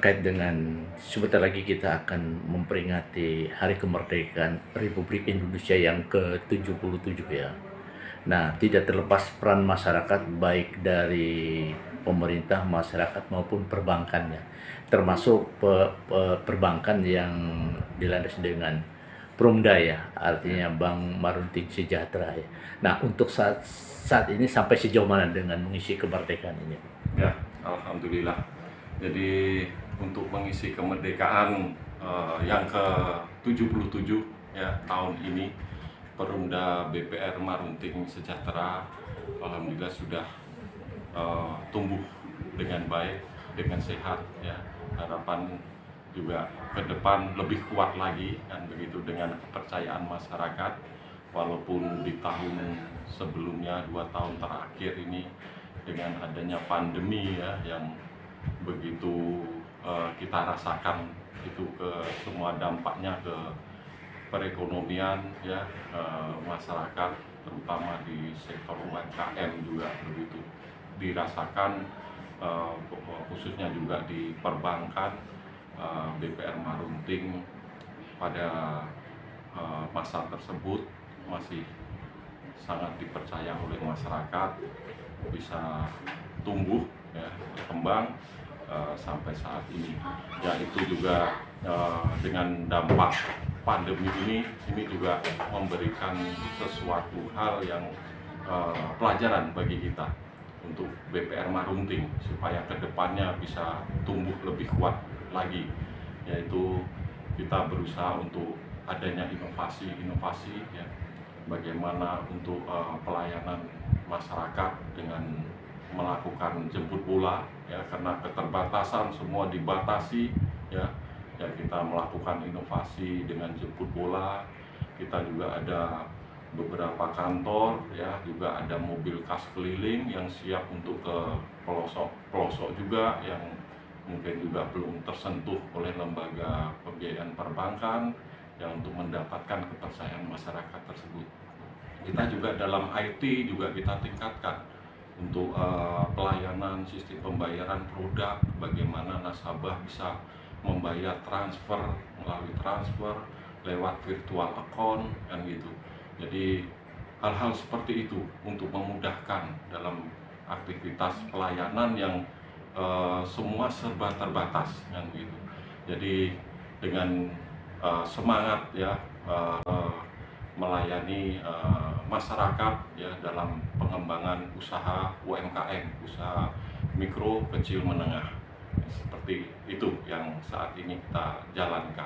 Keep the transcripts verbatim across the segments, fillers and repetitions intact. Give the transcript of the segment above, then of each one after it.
terkait dengan sebentar lagi kita akan memperingati Hari Kemerdekaan Republik Indonesia yang ke tujuh puluh tujuh ya. Nah, tidak terlepas peran masyarakat baik dari pemerintah, masyarakat maupun perbankannya, termasuk pe, pe- perbankan yang dilandasi dengan Perumda ya, artinya Bank Marunting Sejahtera ya. Nah, untuk saat saat ini sampai sejauh mana dengan mengisi kemerdekaan ini? Ya, alhamdulillah. Jadi untuk mengisi kemerdekaan eh, yang ke tujuh puluh tujuh ya tahun ini, Perumda B P R Marunting Sejahtera alhamdulillah sudah eh, tumbuh dengan baik, dengan sehat ya. Harapan juga ke depan lebih kuat lagi kan begitu dengan kepercayaan masyarakat, walaupun di tahun sebelumnya, dua tahun terakhir ini dengan adanya pandemi ya yang begitu eh, kita rasakan itu ke semua dampaknya ke perekonomian ya, eh, masyarakat terutama di sektor U M K M juga begitu dirasakan, eh, khususnya juga di perbankan. eh, B P R Marunting pada eh, masa tersebut masih sangat dipercaya oleh masyarakat, bisa tumbuh ya, berkembang eh, sampai saat ini. Ya itu juga eh, dengan dampak pandemi ini, ini juga memberikan sesuatu hal yang eh, pelajaran bagi kita untuk B P R Marunting supaya kedepannya bisa tumbuh lebih kuat lagi, yaitu kita berusaha untuk adanya inovasi-inovasi ya, bagaimana untuk uh, pelayanan masyarakat dengan melakukan jemput bola ya, karena keterbatasan semua dibatasi ya, ya kita melakukan inovasi dengan jemput bola. Kita juga ada beberapa kantor ya, juga ada mobil kas keliling yang siap untuk ke pelosok-pelosok juga yang mungkin juga belum tersentuh oleh lembaga pembiayaan perbankan yang untuk mendapatkan kepercayaan masyarakat tersebut. Kita juga dalam I T juga kita tingkatkan untuk uh, pelayanan sistem pembayaran produk, bagaimana nasabah bisa membayar transfer melalui transfer lewat virtual account kan gitu. Jadi hal-hal seperti itu untuk memudahkan dalam aktivitas pelayanan yang uh, semua serba terbatas kan gitu. Jadi dengan uh, semangat ya uh, uh, melayani uh, masyarakat ya dalam pengembangan usaha U M K M, usaha mikro, kecil, menengah. Seperti itu yang saat ini kita jalankan.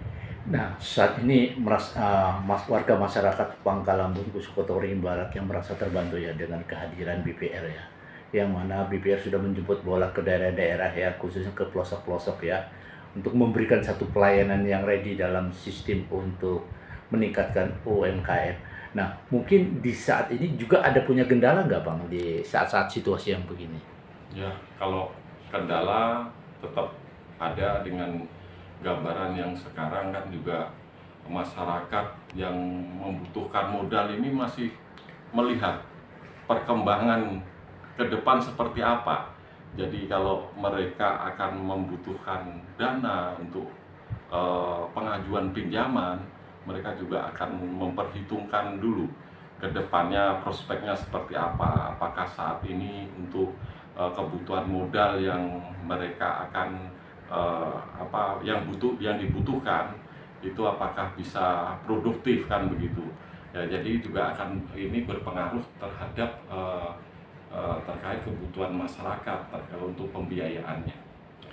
Nah, saat ini meras, uh, mas, warga masyarakat Pangkalambun, Kusukoto Ringin Barat yang merasa terbantu ya dengan kehadiran B P R ya, yang mana B P R sudah menjemput bola ke daerah-daerah ya, khususnya ke pelosok-pelosok ya, untuk memberikan satu pelayanan yang ready dalam sistem untuk meningkatkan U M K M. Nah, mungkin di saat ini juga ada punya kendala nggak Bang di saat-saat situasi yang begini? Ya, kalau kendala tetap ada dengan gambaran yang sekarang kan juga masyarakat yang membutuhkan modal ini masih melihat perkembangan ke depan seperti apa. Jadi kalau mereka akan membutuhkan dana untuk eh, pengajuan pinjaman, mereka juga akan memperhitungkan dulu ke depannya prospeknya seperti apa. Apakah saat ini untuk eh, kebutuhan modal yang mereka akan eh, apa yang butuh yang dibutuhkan itu apakah bisa produktif kan begitu. Ya, jadi juga akan ini berpengaruh terhadap eh, eh, terkait kebutuhan masyarakat terkait untuk pembiayaannya.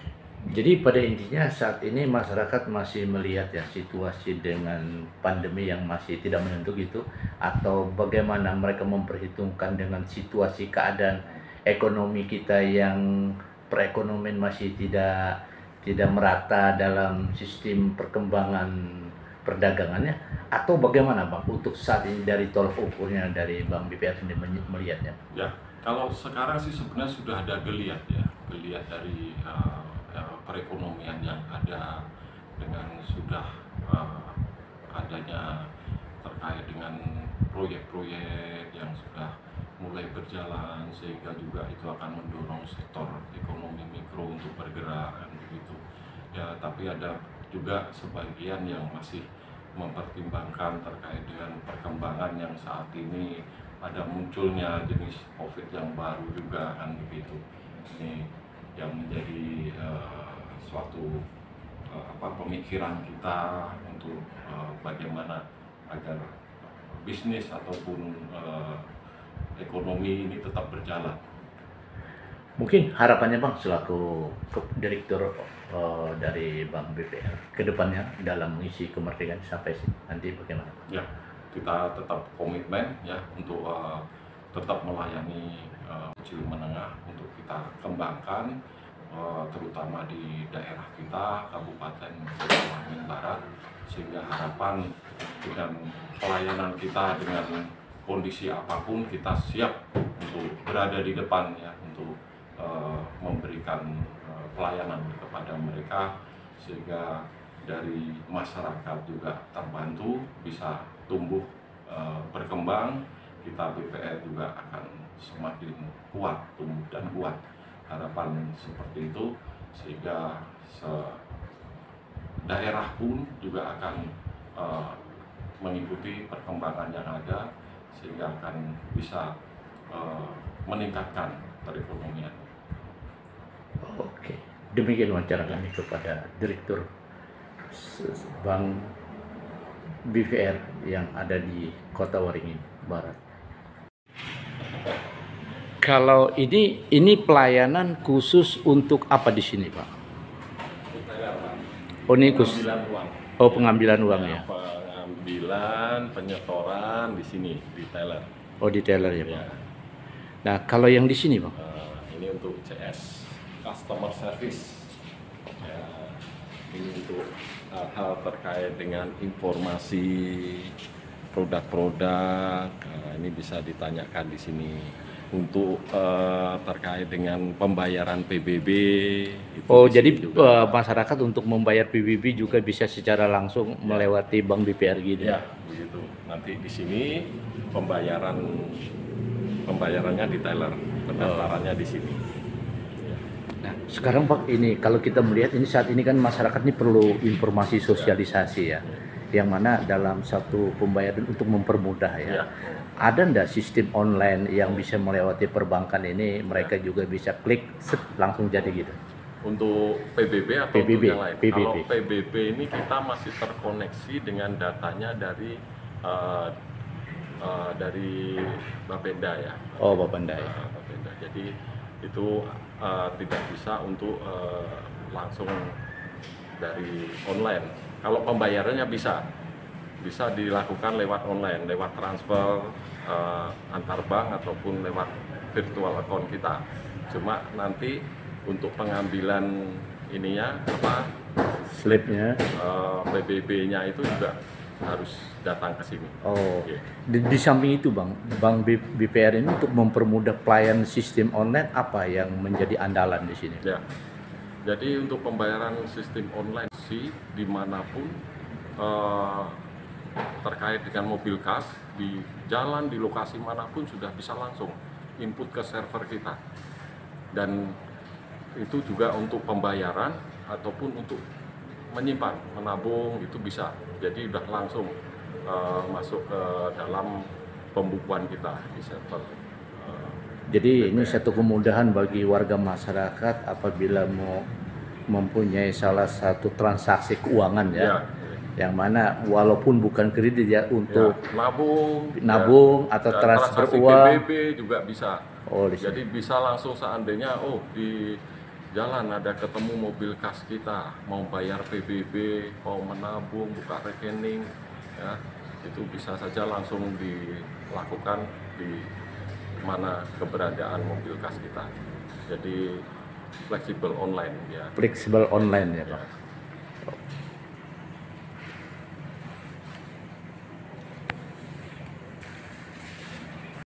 Jadi pada intinya saat ini masyarakat masih melihat ya situasi dengan pandemi yang masih tidak menentu gitu, atau bagaimana mereka memperhitungkan dengan situasi keadaan ekonomi kita yang perekonomian masih tidak tidak merata dalam sistem perkembangan perdagangannya, atau bagaimana Bang untuk saat ini dari tolok ukurnya dari Bang B P R sendiri melihatnya? Ya, kalau sekarang sih sebenarnya sudah ada geliat ya, geliat dari uh, uh, perekonomian yang ada dengan sudah uh, adanya terkait dengan proyek-proyek yang sudah mulai berjalan, sehingga juga itu akan mendorong sektor ekonomi mikro untuk bergerak kan begitu ya. Tapi ada juga sebagian yang masih mempertimbangkan terkait dengan perkembangan yang saat ini ada munculnya jenis COVID yang baru juga kan begitu. Ini yang menjadi uh, suatu uh, apa pemikiran kita untuk uh, bagaimana agar bisnis ataupun uh, ekonomi ini tetap berjalan. Mungkin harapannya Bang selaku direktur uh, dari Bank B P R ke depannya dalam mengisi kemerdekaan sampai nanti bagaimana? Ya, kita tetap komitmen ya untuk uh, tetap melayani uh, kecil menengah untuk kita kembangkan uh, terutama di daerah kita Kabupaten Kota Barat, sehingga harapan dengan pelayanan kita dengan kondisi apapun kita siap untuk berada di depan ya untuk uh, memberikan uh, pelayanan kepada mereka, sehingga dari masyarakat juga terbantu bisa tumbuh uh, berkembang. Kita B P R juga akan semakin kuat, tumbuh dan kuat. Harapan seperti itu, sehingga se daerah pun juga akan uh, mengikuti perkembangan yang ada, sehingga akan bisa uh, meningkatkan perekonomian. Oke, demikian wawancara kami kepada Direktur Bank B V R yang ada di Kota Waringin Barat. Kalau ini ini pelayanan khusus untuk apa di sini, Pak? Oh, ini khusus. Oh, pengambilan uang ya. Pengambilan, penyetoran di sini di teller. Oh, di teller ya, Pak. Nah, kalau yang di sini, Pak? Uh, ini untuk C S, customer service. Ya, ini untuk hal-hal terkait dengan informasi produk-produk. Nah, ini bisa ditanyakan di sini. Untuk uh, terkait dengan pembayaran P B B. Itu oh, jadi uh, masyarakat untuk membayar P B B juga bisa secara langsung ya, melewati Bank B P R gitu. Ya, begitu. Nanti di sini pembayaran pembayarannya di teller, pendaftarannya oh, di sini. Nah, sekarang Pak, ini kalau kita melihat ini saat ini kan masyarakat ini perlu informasi sosialisasi ya, ya, yang mana dalam satu pembayaran untuk mempermudah ya. Ya. Ada ndak sistem online yang bisa melewati perbankan ini, mereka ya, juga bisa klik set, langsung jadi gitu? Untuk P B B atau P B B, untuk yang lain? P B B. Kalau P B B ini kita masih terkoneksi dengan datanya dari uh, uh, dari Bapenda ya. Oh, Bapenda ya. Uh, Bapenda. Jadi itu uh, tidak bisa untuk uh, langsung dari online. Kalau pembayarannya bisa. Bisa dilakukan lewat online, lewat transfer uh, antar bank ataupun lewat virtual account kita. Cuma nanti untuk pengambilan ininya apa slipnya, uh, P B B-nya itu juga harus datang ke sini. Oh, okay. di, di samping itu Bang, Bank B P R ini untuk mempermudah pelayanan sistem online apa yang menjadi andalan di sini? Ya, jadi untuk pembayaran sistem online sih dimanapun. Uh, terkait dengan mobil kas di jalan di lokasi manapun sudah bisa langsung input ke server kita, dan itu juga untuk pembayaran ataupun untuk menyimpan menabung itu bisa, jadi udah langsung uh, masuk ke dalam pembukuan kita di server. Uh, jadi B P R. Ini satu kemudahan bagi warga masyarakat apabila mau mempunyai salah satu transaksi keuangan ya, ya. Yang mana walaupun bukan kredit ya, untuk ya, nabung, nabung ya, atau ya, transfer P uang, B B juga bisa. Oh, jadi bisa langsung seandainya oh di jalan ada ketemu mobil kas kita mau bayar P B B, mau menabung, buka rekening, ya itu bisa saja langsung dilakukan di mana keberadaan mobil kas kita. Jadi fleksibel online ya. Fleksibel online ya Pak. Ya.